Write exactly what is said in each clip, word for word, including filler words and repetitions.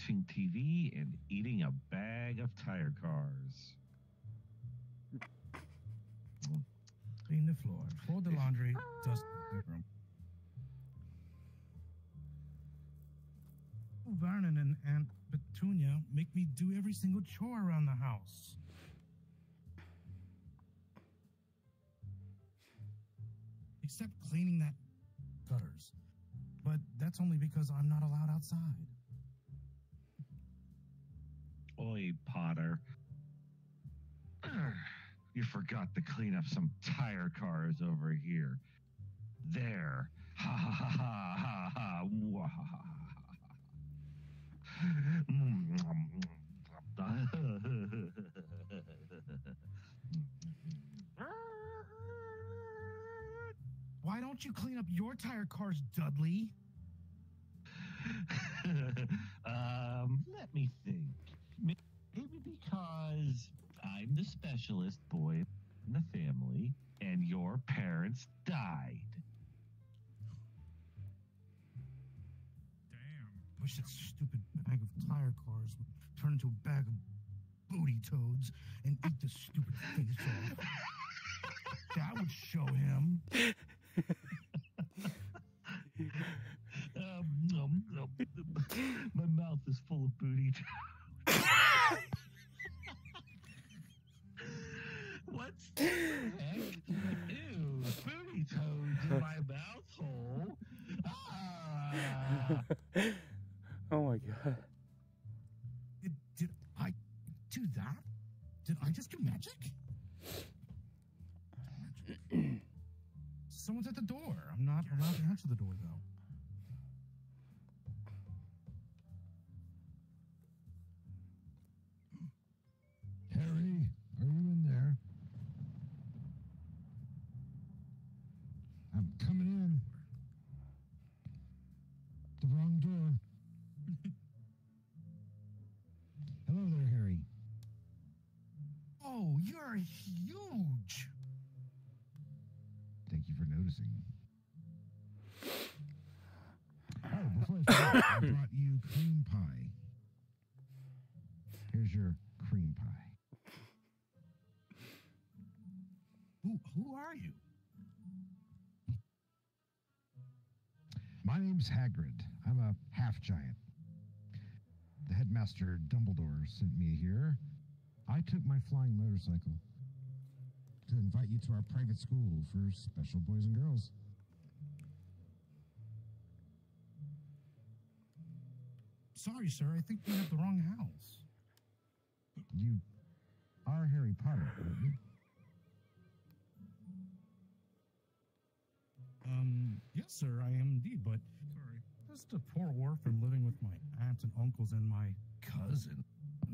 watching T V and eating a bag of tire cars. Clean the floor, fold the laundry, dust the room. Vernon and Aunt Petunia make me do every single chore around the house. Except cleaning that gutters. But that's only because I'm not allowed outside. Oi, Potter. You forgot to clean up some tire cars over here. There. Ha ha ha ha ha ha. Mwah, ha, ha, ha. Why don't you clean up your tire cars, Dudley? um, let me think. Maybe because I'm the specialist boy in the family and your parents died. Damn. Wish that stupid bag of tire cars would turn into a bag of booty toads and eat the stupid face off. That would show him. um, um, um, my mouth is full of booty toads. What's the heck? Ew, booty toads in my mouth hole. Ah. Oh my god. Did, did I do that? Did I just do magic? magic? Someone's at the door. I'm not allowed to answer the door, though. Harry, are you in there? I'm coming in. The wrong door. Hello there, Harry. Oh, you're huge. Thank you for noticing. Oh, before I forget, I brought you cream pie. Here's your cream pie. Who who are you? My name's Hagrid. I'm a half-giant. The headmaster Dumbledore sent me here. I took my flying motorcycle to invite you to our private school for special boys and girls. Sorry, sir. I think we have the wrong house. You are Harry Potter, aren't you? Um, yes, sir, I am indeed, but sorry. Just a poor orphan living with my aunts and uncles and my cousin.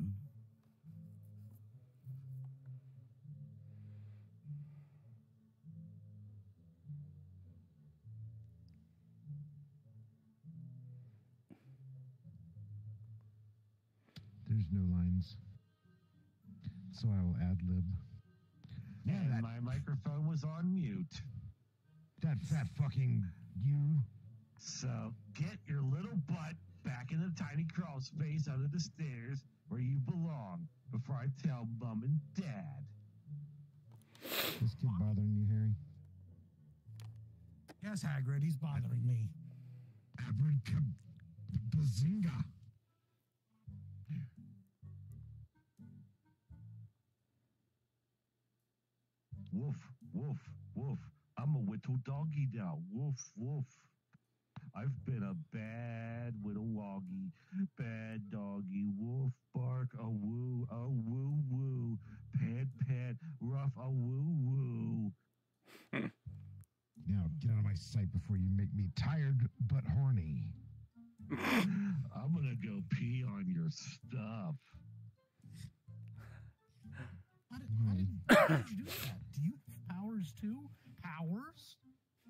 There's no lines, so I will ad-lib. And that, my microphone was on mute. That fat fucking you. So get your little butt back in the tiny crawl space under the stairs where you belong before I tell Mom and Dad. This kid bothering you, Harry? Yes, Hagrid, he's bothering me. Abracadabra. Woof, woof, woof. I'm a little doggy now. Woof, woof. I've been a bad little woggy, bad doggy. Woof, bark, a woo, a woo, woo. Pant, pant, rough, a woo, woo. Now, get out of my sight before you make me tired but horny. I'm gonna go pee on your stuff. How did, how did, how did you do that? Do you have powers too? Powers?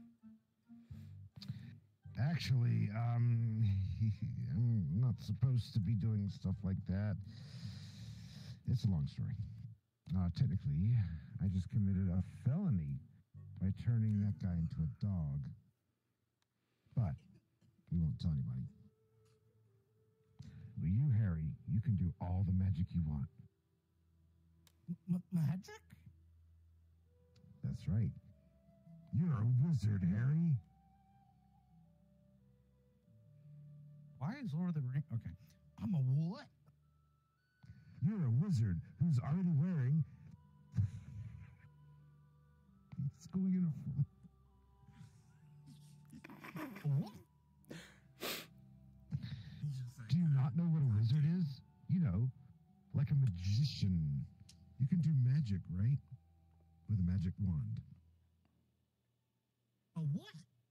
Actually, um, I'm not supposed to be doing stuff like that. It's a long story. Uh, technically, I just committed a felony by turning that guy into a dog. But we won't tell anybody. Well, you, Harry, you can do all the magic you want. M- magic? That's right. You're a wizard, Harry. Why is Lord of the Rings? Okay. I'm a what? You're a wizard who's already wearing school uniform. What? Do you not know what a wizard is? You know, like a magician. You can do magic, right? With a magic wand. A what?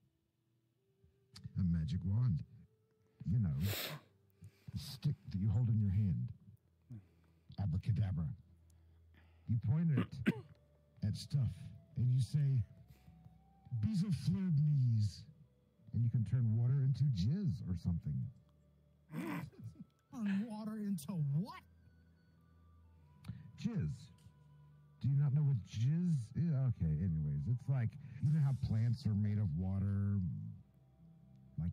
A magic wand. You know, the stick that you hold in your hand. Abracadabra. You point it at stuff and you say, Beezleflurb-knees. And you can turn water into jizz or something. Turn water into what? Jizz. Do you not know what jizz is? Okay, anyways, it's like, you know how plants are made of water? Like,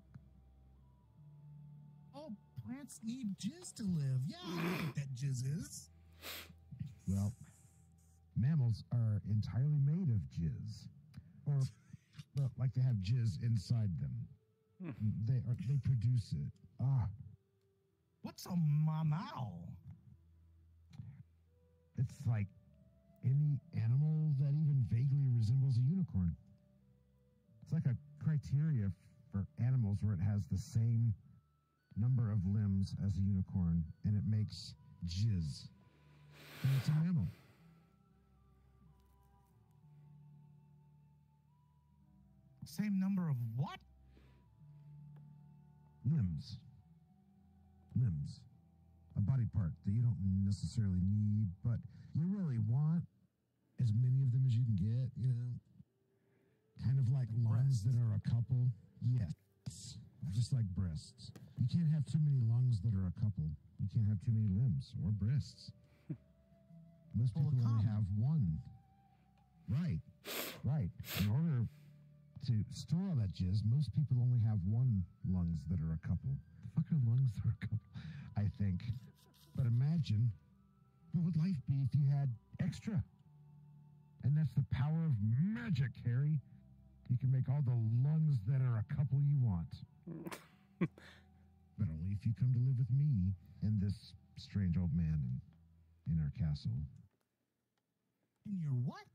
Oh, plants need jizz to live. Yeah, I know what that jizz is. well, mammals are entirely made of jizz. Or, well, like they have jizz inside them. They are, they produce it. Ah, What's a mammal? it's like any animal that even vaguely resembles a unicorn. It's like a criteria for animals where it has the same number of limbs as a unicorn, and it makes jizz. And it's a mammal. Same number of what? Limbs. Limbs. A body part that you don't necessarily need, but you really want as many of them as you can get, you know? Kind of like lungs that are a couple. Yes. Just like breasts. You can't have too many lungs that are a couple. You can't have too many limbs or breasts. Most Well, people only come. have one. Right. Right. In order to store all that jizz, most people only have one lungs that are a couple. The fuck are lungs that are a couple? I think. But imagine, what would life be if you had extra? And that's the power of magic, Harry. You can make all the lungs that are a couple you want. But only if you come to live with me and this strange old man in, in our castle. In your what?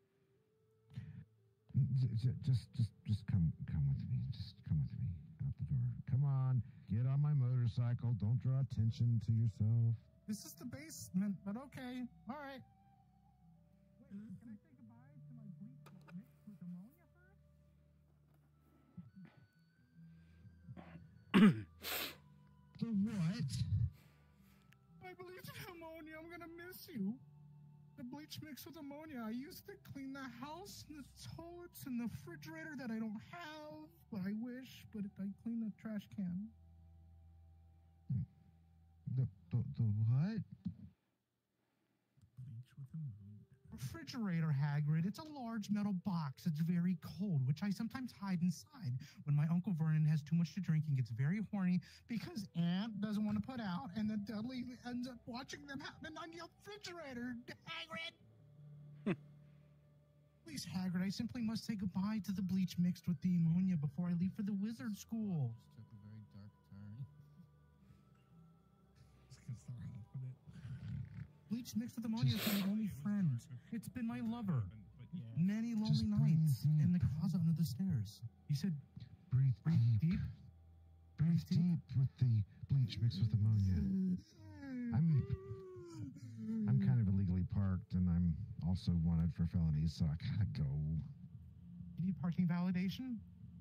J- j- Just, just, just come, come with me. Just come with me out the door. Come on, get on my motorcycle. Don't draw attention to yourself. This is the basement, but okay. All right. Wait, can I say goodbye to my bleach mixed with ammonia first? The what? I believe in ammonia. I'm gonna miss you. The bleach mixed with ammonia. I used to clean the house and the toilets and the refrigerator that I don't have, but I wish. But I clean the trash can. The, the, the what? Bleach with ammonia. Refrigerator, Hagrid. It's a large metal box. It's very cold, which I sometimes hide inside when my Uncle Vernon has too much to drink and gets very horny because Aunt doesn't want to put out, and then Dudley ends up watching them happen on your refrigerator, Hagrid. Please, Hagrid, I simply must say goodbye to the bleach mixed with the ammonia before I leave for the wizard school. Took a very dark turn. Bleach mixed with ammonia is my only friend. It's been my lover. Many lonely Just breathe nights deep. in the closet under the stairs. He said, Breathe, breathe deep. deep. Breathe deep. deep with the bleach mixed with ammonia. I'm I'm kind of illegally parked, and I'm also wanted for felonies, so I gotta go. You need parking validation?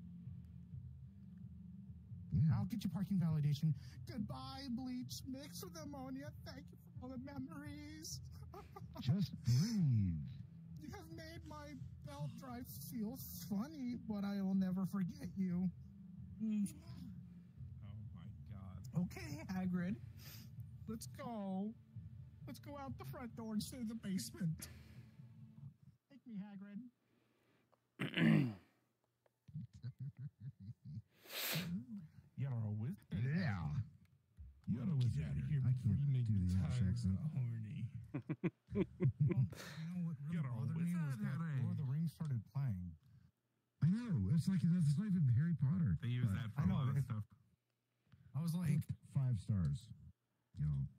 Yeah. I'll get you parking validation. Goodbye, bleach mixed with ammonia. Thank you for all the memories. Just breathe. You have made my belt drive feel funny, but I will never forget you. Mm. Oh my god. Okay, Hagrid. Let's go. Let's go out the front door instead of the basement. Take me, Hagrid. You're a wizard. Yeah. You're a wizard. can't You make do me the English tired, accent. horny. Well, you know what really Get on bothered with me was it, that Harry. Lord of the Rings started playing. I know. It's like that's not even Harry Potter. They use but that for I a know, lot of it- stuff. I was I like, think five stars. You know,